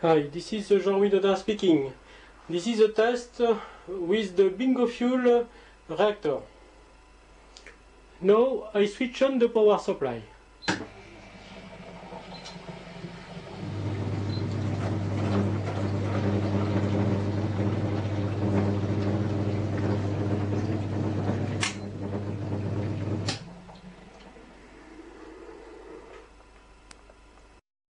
Hi, this is Jean-Louis Dodin speaking. This is a test with the Bingo Fuel reactor. Now I switch on the power supply.